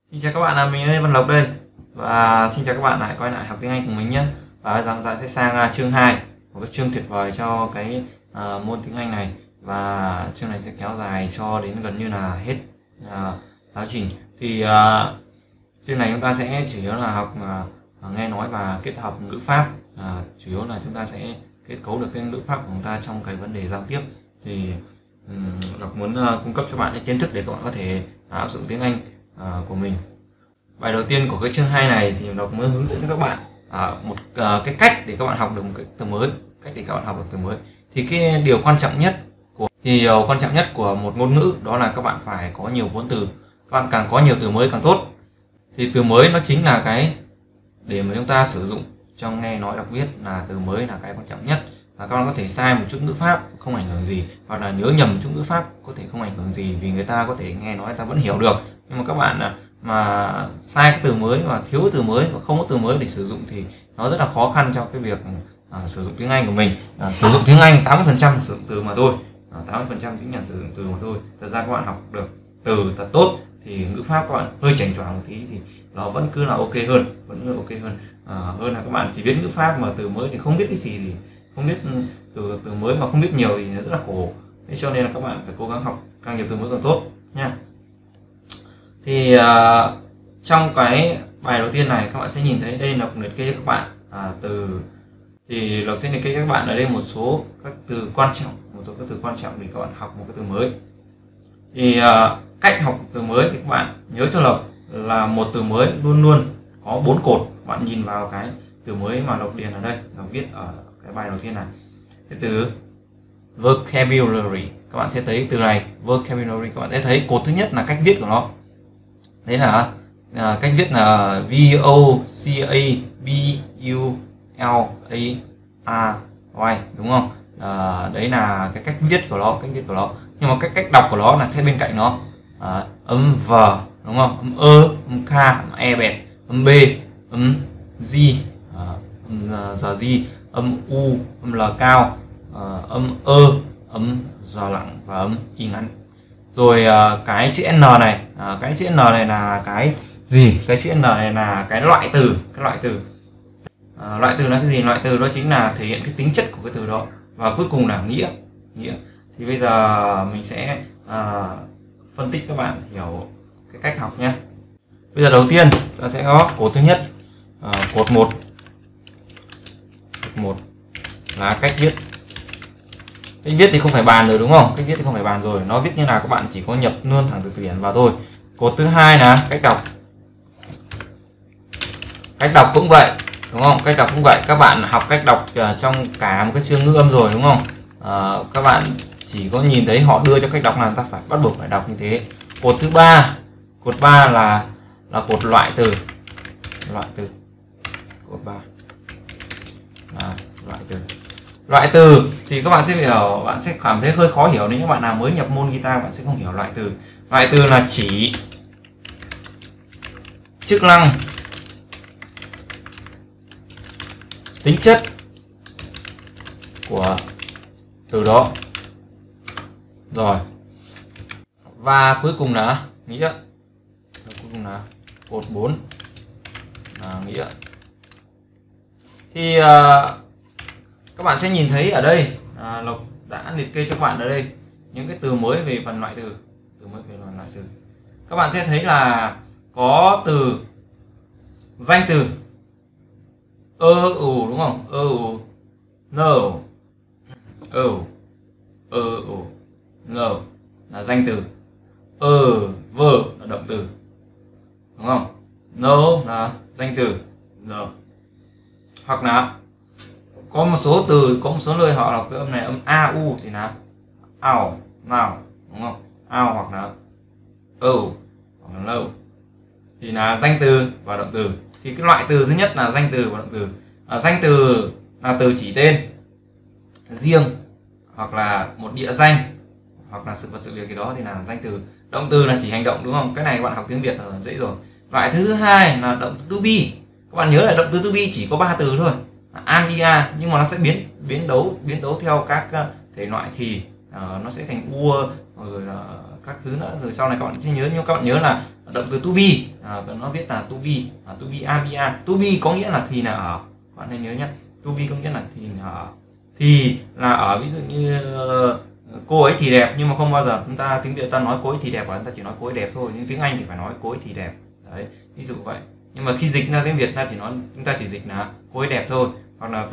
Xin chào các bạn, là mình Lê Văn Lộc đây. Và xin chào các bạn lại quay lại học tiếng Anh của mình nhé. Và bây giờ chúng ta sẽ sang chương 2, một cái chương tuyệt vời cho cái môn tiếng Anh này. Và chương này sẽ kéo dài cho đến gần như là hết giáo trình. Thì chương này chúng ta sẽ chủ yếu là học nghe nói và kết hợp ngữ pháp. Chủ yếu là chúng ta sẽ kết cấu được cái ngữ pháp của chúng ta trong cái vấn đề giao tiếp. Thì Lộc muốn cung cấp cho bạn những kiến thức để các bạn có thể áp dụng tiếng Anh của mình. Bài đầu tiên của cái chương 2 này thì Lộc muốn hướng dẫn cho các bạn một cái cách để các bạn học được một cái từ mới, Thì cái điều quan trọng nhất của một ngôn ngữ đó là các bạn phải có nhiều vốn từ. Các bạn càng có nhiều từ mới càng tốt. Thì từ mới nó chính là cái để mà chúng ta sử dụng trong nghe nói đọc viết, là từ mới là cái quan trọng nhất. Và các bạn có thể sai một chút ngữ pháp không ảnh hưởng gì, hoặc là nhớ nhầm một chút ngữ pháp có thể không ảnh hưởng gì, vì người ta có thể nghe nói người ta vẫn hiểu được. Nhưng mà các bạn mà sai cái từ mới và thiếu cái từ mới và không có từ mới để sử dụng thì nó rất là khó khăn cho cái việc sử dụng tiếng Anh của mình. Sử dụng tiếng Anh 80% sử dụng từ mà thôi, 80% chính là sử dụng từ mà thôi. Thật ra các bạn học được từ thật tốt thì ngữ pháp các bạn hơi chảnh choáng một tí thì nó vẫn cứ là ok hơn, hơn là các bạn chỉ biết ngữ pháp mà từ mới thì không biết cái gì, thì không biết từ mới mà không biết nhiều thì rất là khổ. Thế cho nên là các bạn phải cố gắng học càng nhiều từ mới càng tốt nha. Thì trong cái bài đầu tiên này các bạn sẽ nhìn thấy đây là liệt kê cho các bạn từ. Thì Lộc sẽ liệt kê cho các bạn ở đây một số các từ quan trọng, để các bạn học một cái từ mới. Thì cách học từ mới thì các bạn nhớ cho Lộc là một từ mới luôn luôn có 4 cột. Bạn nhìn vào cái từ mới mà Lộc điền ở đây, Lộc viết ở cái bài đầu tiên này. Cái từ vocabulary, các bạn sẽ thấy từ này vocabulary, các bạn sẽ thấy cột thứ nhất là cách viết của nó. Đấy là cách viết là vocabulary, đúng không? Đấy là cái cách viết của nó, Nhưng mà cách đọc của nó là sẽ bên cạnh nó âm v, đúng không? Âm ơ, âm k, âm e bẹt, âm b, âm g, âm giờ g, âm u, âm l cao, âm ơ, âm giờ lặng và âm y ngắn. Rồi cái chữ n này, cái chữ n này là cái gì? Cái chữ n này là cái loại từ. Loại từ là cái gì? Loại từ đó chính là thể hiện cái tính chất của cái từ đó. Và cuối cùng là nghĩa. Thì bây giờ mình sẽ phân tích các bạn hiểu cái cách học nhé. Bây giờ đầu tiên ta sẽ có cột thứ nhất, cột 1. Cột 1 là cách viết. Cách viết thì không phải bàn rồi, đúng không? Nó viết như nào các bạn chỉ có nhập luôn thẳng từ điển vào thôi. Cột thứ hai là cách đọc. Cách đọc cũng vậy, đúng không? Các bạn học cách đọc trong cả một cái chương ngữ âm rồi, đúng không? Các bạn chỉ có nhìn thấy họ đưa cho cách đọc là ta phải bắt buộc phải đọc như thế. Cột thứ ba, là cột loại từ. Cột 3 là loại từ thì các bạn sẽ hiểu, bạn sẽ cảm thấy hơi khó hiểu nếu như bạn nào mới nhập môn guitar, bạn sẽ không hiểu loại từ. Loại từ là chỉ, chức năng, tính chất của từ đó. Rồi. Và cuối cùng là nghĩa. Cột 4 là nghĩa. Thì các bạn sẽ nhìn thấy ở đây Lộc đã liệt kê cho các bạn ở đây những cái từ mới về phần loại từ. Các bạn sẽ thấy là có từ danh từ đúng không? No, no là danh từ. Vơ là động từ, đúng không? No là danh từ. No. Hoặc là có một số từ, có một số nơi họ đọc cái âm này âm au thì là ao, nào, đúng không? Ao hoặc là hoặc là lâu thì là danh từ và động từ. Thì cái loại từ thứ nhất là danh từ và động từ. Danh từ là từ chỉ tên riêng hoặc là một địa danh hoặc là sự vật sự việc gì đó thì là danh từ. Động từ là chỉ hành động, đúng không? Cái này các bạn học tiếng Việt là dễ rồi. Loại thứ hai là động từ to be. Các bạn nhớ là động từ to be chỉ có 3 từ thôi, andia, nhưng mà nó sẽ biến đấu theo các thể loại, thì nó sẽ thành ua rồi là các thứ nữa. Rồi sau này các bạn sẽ nhớ, nhưng các bạn nhớ là động từ to be, nó viết là to be, abia. To be có nghĩa là thì là ở, bạn nên nhớ nhé. To be có nghĩa là thì là ở, thì là ở. Ví dụ như cô ấy thì đẹp, nhưng mà không bao giờ chúng ta tiếng Việt ta nói cô ấy thì đẹp, và chúng ta chỉ nói cô ấy đẹp thôi. Nhưng tiếng Anh thì phải nói cô ấy thì đẹp đấy, ví dụ vậy. Nhưng mà khi dịch ra tiếng Việt chúng ta chỉ dịch là cô ấy đẹp thôi. Hoặc là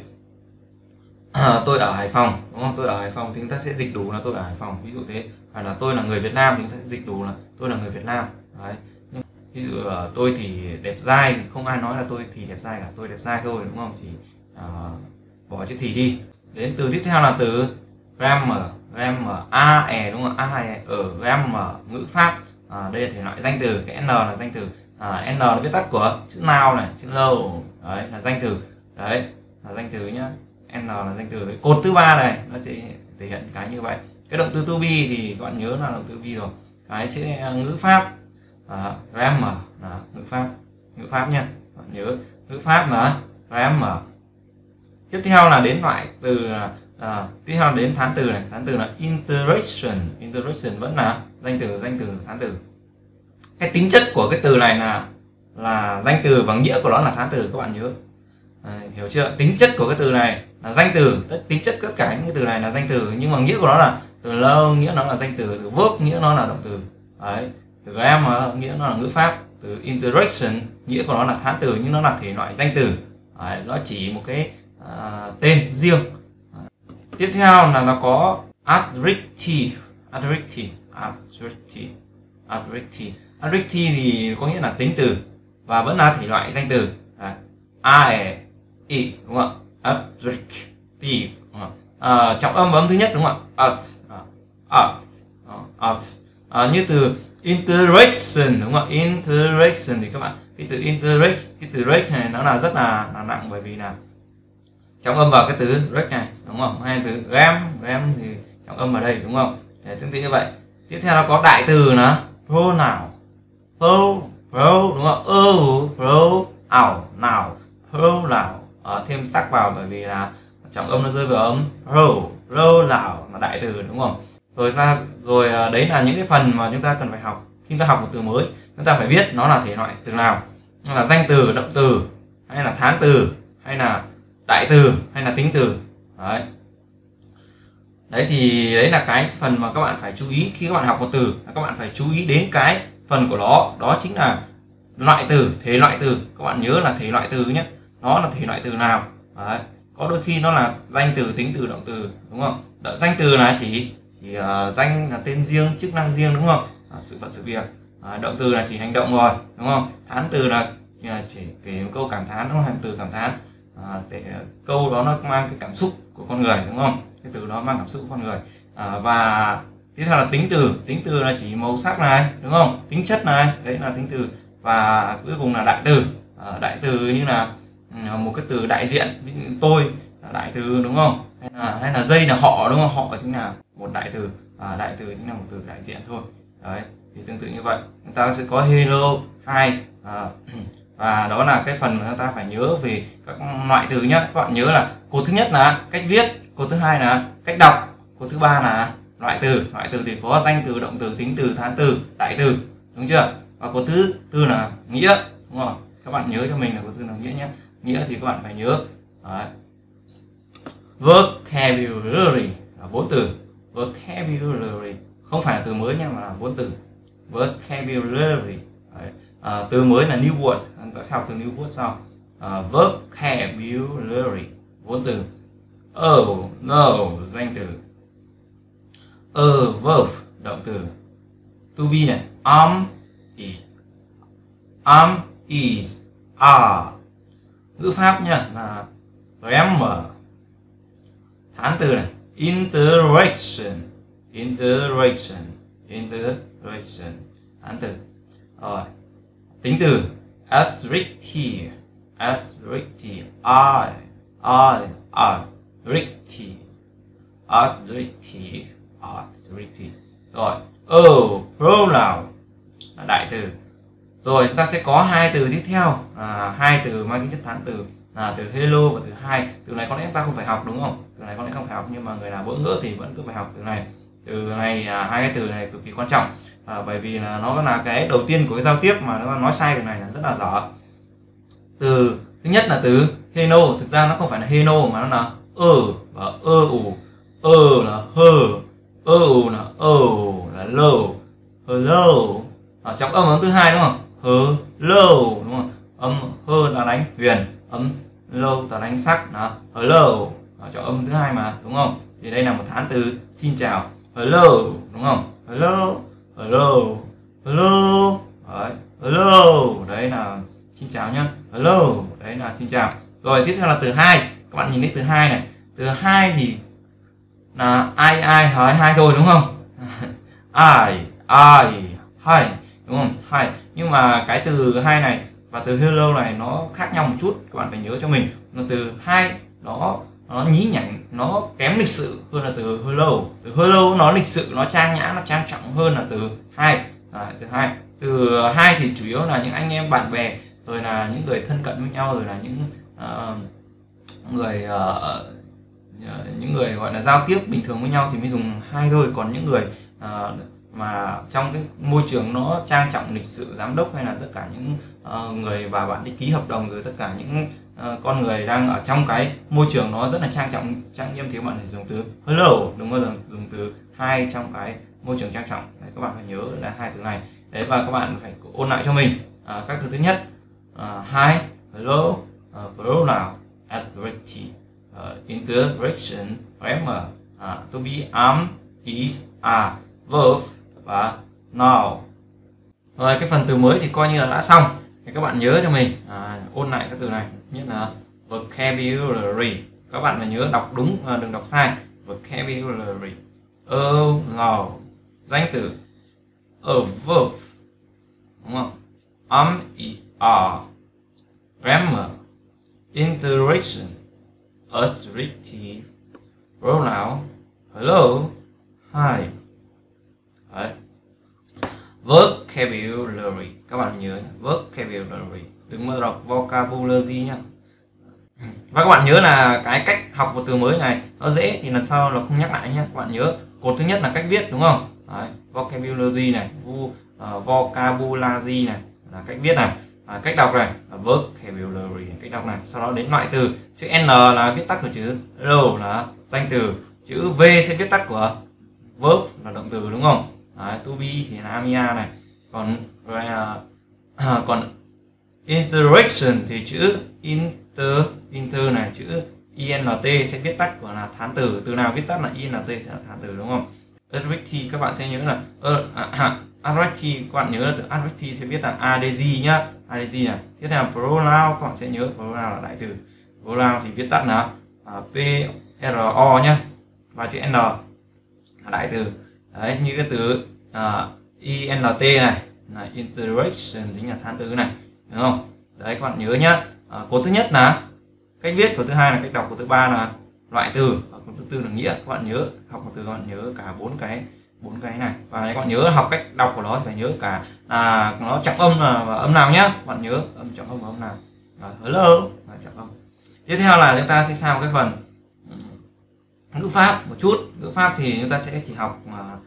tôi ở Hải Phòng, đúng không? Tôi ở Hải Phòng thì chúng ta sẽ dịch đủ là tôi ở Hải Phòng, ví dụ thế. Hoặc là tôi là người Việt Nam thì chúng ta sẽ dịch đủ là tôi là người Việt Nam đấy. Ví dụ tôi thì đẹp dai thì không ai nói là tôi thì đẹp dai cả, tôi đẹp dai thôi, đúng không? Chỉ bỏ chữ thì đi. Đến từ tiếp theo là từ grammar, đúng không? Grammar, ngữ pháp. Đây là thể loại danh từ. Cái n là danh từ, n là viết tắt của chữ noun này, chữ lâu đấy là danh từ, đấy là danh từ nhá. N là danh từ. Cái cột thứ ba này nó sẽ thể hiện cái như vậy. Cái động từ to be thì các bạn nhớ là động từ be rồi. Cái chữ ngữ pháp, grammar là ngữ pháp nhá, bạn nhớ ngữ pháp là grammar. Tiếp theo là đến loại từ tiếp theo đến thán từ này. Thán từ là interaction vẫn là danh từ, thán từ. Cái tính chất của cái từ này là danh từ và nghĩa của nó là thán từ, các bạn nhớ. Hiểu chưa? Tính chất của cái từ này là danh từ, tính chất tất cả những cái từ này là danh từ, nhưng mà nghĩa của nó là từ lâu, nghĩa nó là danh từ. Từ verb nghĩa nó là động từ đấy. Từ grammar nghĩa nó là ngữ pháp. Từ interaction nghĩa của nó là thán từ, nhưng nó là thể loại danh từ đấy, nó chỉ một cái tên riêng. Tiếp theo là nó có adjective thì có nghĩa là tính từ và vẫn là thể loại danh từ. Đúng không? Adjective, trọng âm và âm thứ nhất, đúng không ạ? Như từ interaction, đúng không? Interaction thì các bạn, cái từ interact này nó là rất là nặng, bởi vì là trọng âm vào cái từ rect này, đúng không? Hay từ gram thì trọng âm ở đây, đúng không? Để tương tự như vậy. Tiếp theo nó có đại từ là pronoun, đúng không? Pronoun, thêm sắc vào, bởi vì là trọng âm nó rơi vào âm pronoun là đại từ, đúng không? Rồi đấy là những cái phần mà chúng ta cần phải học. Khi chúng ta học một từ mới, chúng ta phải biết nó là thể loại từ nào, nó là danh từ, động từ, hay là thán từ, hay là đại từ, hay là tính từ. Đấy thì đấy là cái phần mà các bạn phải chú ý khi các bạn học một từ. Các bạn phải chú ý đến cái phần của nó, đó chính là loại từ, thể loại từ. Các bạn nhớ là thể loại từ nhé, nó là thể loại từ nào. Đấy. Có đôi khi nó là danh từ, tính từ, động từ, đúng không? Danh từ là chỉ danh là tên riêng, chức năng riêng, đúng không? Sự vật, sự việc. Động từ là chỉ hành động rồi, đúng không? Thán từ là chỉ kể một câu cảm thán, đúng không? Từ cảm thán, câu đó nó mang cái cảm xúc của con người, đúng không? Cái từ đó mang cảm xúc của con người. Và tiếp theo là tính từ là chỉ màu sắc này, đúng không? Tính chất này, đấy là tính từ. Và cuối cùng là đại từ. Đại từ như là một cái từ đại diện, ví dụ như tôi là đại từ, đúng không? Hay là dây là họ, đúng không? Họ chính là một đại từ. Đại từ chính là một từ đại diện thôi. Đấy, thì tương tự như vậy chúng ta sẽ có hello, hi, và đó là cái phần mà chúng ta phải nhớ về các loại từ nhé. Các bạn nhớ là cột thứ nhất là cách viết, cột thứ hai là cách đọc, cột thứ ba là loại từ. Loại từ thì có danh từ, động từ, tính từ, thán từ, đại từ, đúng chưa? Và cột thứ tư là nghĩa, đúng không? Các bạn nhớ cho mình là cột thứ là nghĩa nhé. Nghĩa thì các bạn phải nhớ. Đấy. Vocabulary là vốn từ. Vocabulary không phải là từ mới nha, mà là vốn từ. Vocabulary. Đấy. Từ mới là new word. Tại sao từ new word sao? Vocabulary vốn từ. No danh từ. Verb động từ. To be này, is, are. Ngữ pháp nha là grammar. Thán từ này, interaction. Thán từ. Rồi. Tính từ adjective. Adjective. Rồi. Pronoun là đại từ. Rồi chúng ta sẽ có hai từ tiếp theo, hai từ mang tính chất thán từ là từ hello và từ hi. Từ này có lẽ chúng ta không phải học, đúng không? Từ này có lẽ không phải học, nhưng mà người nào bỡ ngỡ thì vẫn cứ phải học từ này. Từ này, hai cái từ này cực kỳ quan trọng. bởi vì là nó là cái đầu tiên của cái giao tiếp mà nó nói sai từ này là rất là dở. Từ thứ nhất là từ hello, thực ra nó không phải là hello mà nó là và ủ. Là hơ, ủ là là hello. Trọng âm thứ hai đúng không? Hello đúng không? Âm hơ là đánh huyền, âm lâu là đánh sắc, là hello. Trọng âm thứ hai mà đúng không? Thì đây là một tháng từ xin chào, hello đúng không? Hello. Đấy, hello đấy là xin chào nhá, hello đấy là xin chào. Rồi tiếp theo là từ hai, các bạn nhìn thấy từ hai này, từ hai thì là ai hỏi hai thôi đúng không? ai hai đúng không? Hai, nhưng mà cái từ hai này và từ hello này nó khác nhau một chút, các bạn phải nhớ cho mình là từ hai nó nhí nhảnh, nó kém lịch sự hơn là từ hello. Từ hello nó lịch sự, nó trang nhã, nó trang trọng hơn là từ hai. Từ hai thì chủ yếu là những anh em bạn bè, rồi là những người thân cận với nhau, rồi là những người gọi là giao tiếp bình thường với nhau thì mới dùng hai thôi. Còn những người mà trong cái môi trường nó trang trọng lịch sự, giám đốc hay là tất cả những người và bạn đi ký hợp đồng, rồi tất cả những con người đang ở trong cái môi trường nó rất là trang trọng trang nghiêm thì các bạn phải dùng từ hello, đừng bao giờ dùng từ hai trong cái môi trường trang trọng. Đấy, các bạn phải nhớ là hai từ này. Đấy, và các bạn phải ôn lại cho mình các từ thứ nhất: hi, hello, pronoun, adjective, interaction, grammar, to be, am, is, are, verb và now. Rồi cái phần từ mới thì coi như là đã xong. Thì các bạn nhớ cho mình ôn lại các từ này, nhất là vocabulary. Các bạn phải nhớ đọc đúng, đừng đọc sai. Vocabulary, now, danh từ, verb đúng không? Am, are, grammar, interaction, adjective, pronoun, hello, hi. Đấy. Vocabulary, các bạn nhớ vocabulary, đừng bao đọc vocabulary nhá. Và các bạn nhớ là cái cách học một từ mới này nó dễ thì lần sau là không nhắc lại nhé. Các bạn nhớ cột thứ nhất là cách viết đúng không? Đấy, vocabulary này, vocabulary này là cách viết này, cách đọc này là vocabulary này, cách đọc này. Sau đó đến loại từ, chữ N là viết tắt của chữ L là danh từ, chữ V sẽ viết tắt của verb là động từ đúng không? Đấy, to be thì là amia này, còn interaction thì chữ inter này, chữ int sẽ viết tắt của là thán từ, từ nào viết tắt là int sẽ là thán từ đúng không? Adjective các bạn sẽ nhớ là adjective, các bạn nhớ là từ adjective sẽ viết là adj nhá, adj này. Tiếp theo là pronoun, các bạn sẽ nhớ pronoun là đại từ, pronoun thì viết tắt là pro nhá, và chữ n là đại từ. Đấy, như cái từ int này là interaction chính là thán từ này đúng không? Đấy, các bạn nhớ nhá. Cột thứ nhất là cách viết, cột thứ hai là cách đọc, cột thứ ba là loại từ, và cột thứ tư là nghĩa. Các bạn nhớ học một từ, các bạn nhớ cả bốn cái này, và các bạn nhớ học cách đọc của nó thì phải nhớ cả nó trọng âm và âm nào nhá. Các bạn nhớ âm trọng âm và âm nào. Hello là trọng âm. Tiếp theo là chúng ta sẽ sang cái phần ngữ pháp một chút. Ngữ pháp thì chúng ta sẽ chỉ học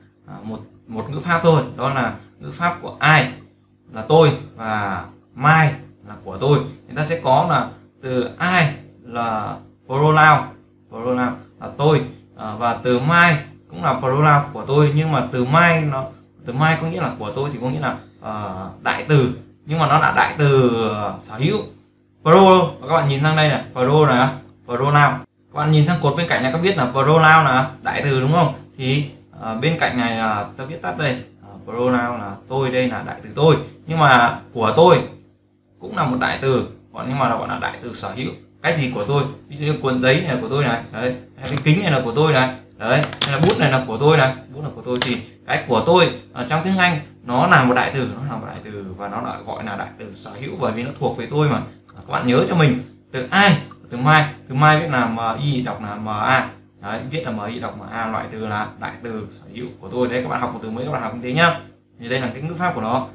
một ngữ pháp thôi, đó là ngữ pháp của ai là tôi và my là của tôi. Chúng ta sẽ có là từ I là pronoun là tôi, và từ my cũng là pronoun của tôi, nhưng mà từ my có nghĩa là của tôi thì có nghĩa là đại từ, nhưng mà nó là đại từ sở hữu. Pro, các bạn nhìn sang đây này, pro là pronoun. Các bạn nhìn sang cột bên cạnh này có biết là pronoun là đại từ đúng không? Thì bên cạnh này là ta viết tắt đây, pronoun là tôi, đây là đại từ tôi, nhưng mà của tôi cũng là một đại từ, nhưng mà nó gọi là đại từ sở hữu. Cái gì của tôi, ví dụ như cuộn giấy này là của tôi này, đấy, cái kính này là của tôi này, đấy, hay là bút này là của tôi này, bút là của tôi, thì cái của tôi ở trong tiếng Anh nó là một đại từ, và nó lại gọi là đại từ sở hữu, bởi vì nó thuộc về tôi mà. Các bạn nhớ cho mình từ ai, từ my viết là mi, đọc là ma, đấy, viết là mi, đọc ma, loại từ là đại từ sở hữu của tôi. Đấy, các bạn học một từ mới, các bạn học như thế nhá. Thì đây là cái ngữ pháp của nó,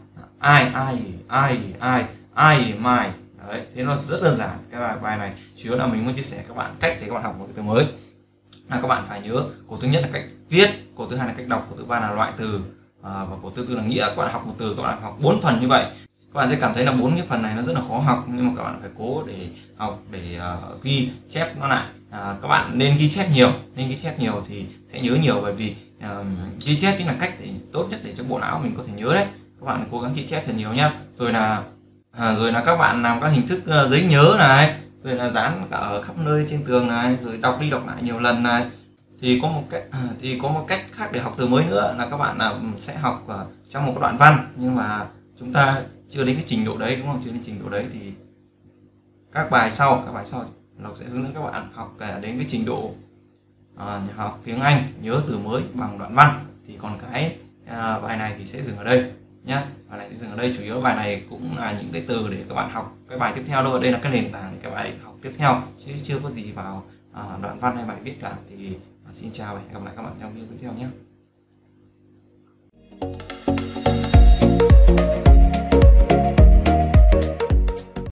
ai, my. Đấy, thế nó rất đơn giản. Cái bài này chủ yếu là mình muốn chia sẻ các bạn cách để các bạn học một cái từ mới. Các bạn phải nhớ cột thứ nhất là cách viết, cột thứ hai là cách đọc, cột thứ ba là loại từ, và của thứ tư là nghĩa. Các bạn học một từ các bạn học 4 phần như vậy, các bạn sẽ cảm thấy là 4 cái phần này nó rất là khó học, nhưng mà các bạn phải cố để học, để ghi chép nó lại. Các bạn nên ghi chép nhiều, thì sẽ nhớ nhiều, bởi vì ghi chép chính là cách để tốt nhất để cho bộ não mình có thể nhớ đấy. Các bạn cố gắng ghi chép thật nhiều nhá. Rồi là các bạn làm các hình thức giấy nhớ này, rồi là dán cả ở khắp nơi trên tường này, rồi đọc đi đọc lại nhiều lần này. Thì có một cách khác để học từ mới nữa là các bạn sẽ học trong một cái đoạn văn, nhưng mà chúng ta chưa đến cái trình độ đấy, đúng không? Chưa đến trình độ đấy thì các bài sau Lộc sẽ hướng dẫn các bạn học đến cái trình độ học tiếng Anh nhớ từ mới bằng đoạn văn. Thì còn cái bài này thì sẽ dừng ở đây nhá. Bài này sẽ dừng ở đây, chủ yếu bài này cũng là những cái từ để các bạn học cái bài tiếp theo thôi. Đây là cái nền tảng để các bạn học tiếp theo, chứ chưa có gì vào đoạn văn hay bài viết cả. Thì xin chào và hẹn gặp lại các bạn trong video tiếp theo nhé.